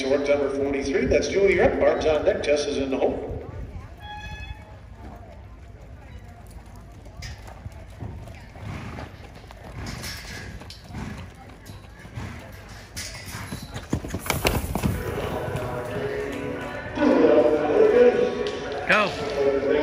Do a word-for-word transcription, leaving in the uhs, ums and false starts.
Short number forty-three. That's Julie. You're up. Arms on deck. Tess is in the hole. Go.